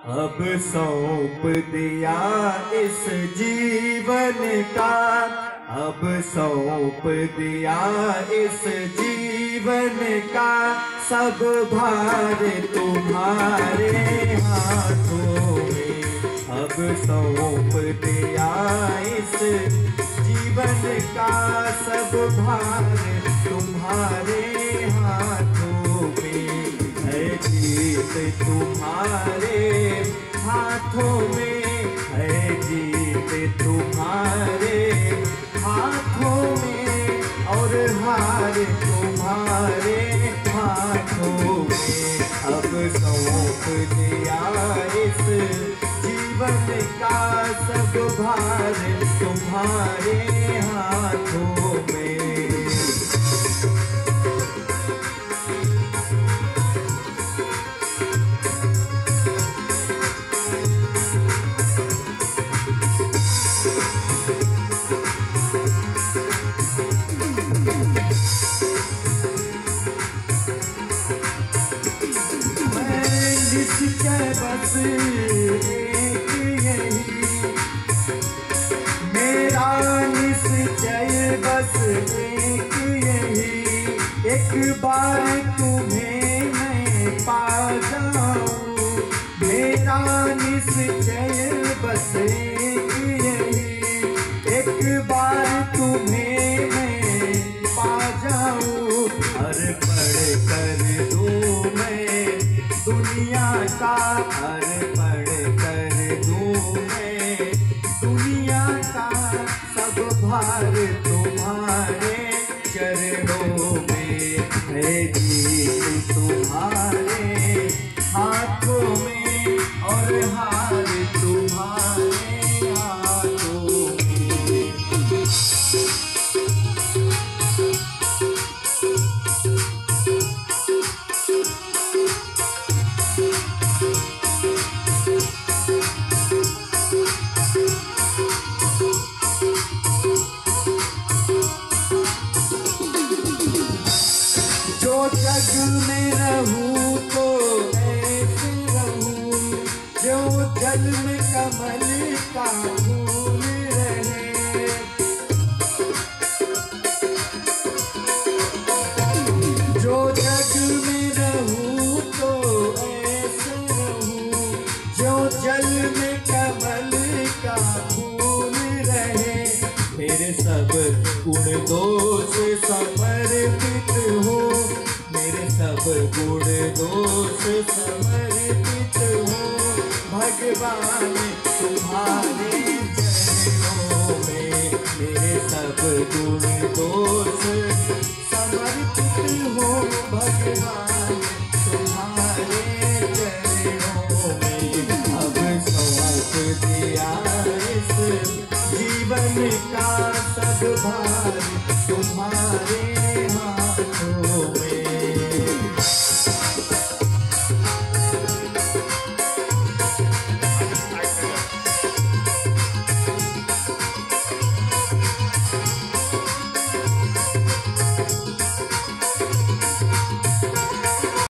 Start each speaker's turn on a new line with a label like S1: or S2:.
S1: अब सौंप दिया इस जीवन का, अब सौंप दिया इस जीवन का, सब भार तुम्हारे हाथों में। अब सौंप दिया इस जीवन का, सब भार तुम्हारे हाथों में। है जीत तुम्हारे हाथों में, है जीत तुम्हारे हाथों में, और हार तुम्हारे हाथों में। अब सौंप दिया इस जीवन का, सब भार तुम्हारे हाथों में। बस एक यही मेरा निश्चय, बस एक यही, एक बार तुम्हें मैं पा जाऊं। मेरा निश्चय बस एक यही, एक बार तुम्हें मैं पा जाऊं। हर पढ़ कर दूं मैं दुनिया का, हर पढ़ कर दूं मैं दुनिया का, सब भार तुम्हारे चरणों में। है जीत तुम्हारे हाथों में, और हार तुम्हारे हाथों में। जो जग में रहूं तो ऐसे रहूं, जो जल में कमल का फूल रहे। जो जग में रहूं तो ऐसे रहूं, जो जल में कमल का फूल रहे। मेरे सब गुण दोष समर्पित हो, मेरे सब गुण दोष समर्पित हो, भगवान तुम्हारे चरणों में। मेरे सब गुण दोष समर्पित हो, भगवान तुम्हारे चरणों में। अब सौंप दिया इस जीवन का, सब भार तुम्हारे